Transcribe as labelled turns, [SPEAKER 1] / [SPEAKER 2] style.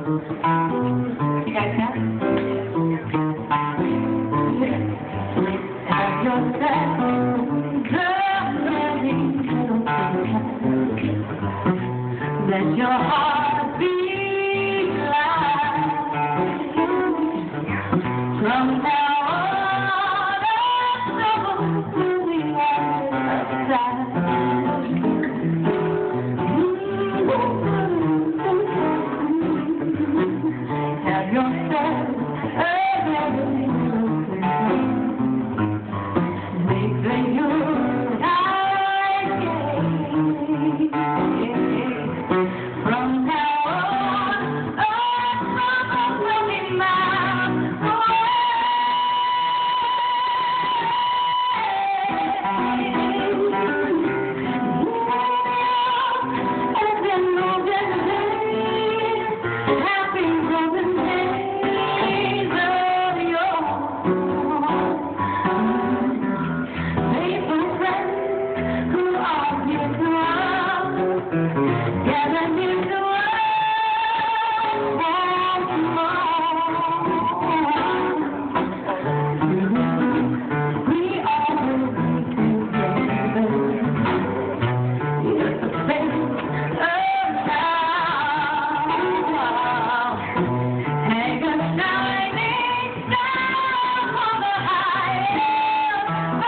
[SPEAKER 1] You guys have? Have yourself let your heart be light. From now on, never will be outside. Have yourself a very make the Yuletide gay. From now on, summer will be miles away. As in olden days, happy golden days of yore. Faithful friends who are dear to us, gather near to us once more. We all will be together. It's the best of times. Hang a shining star on the highest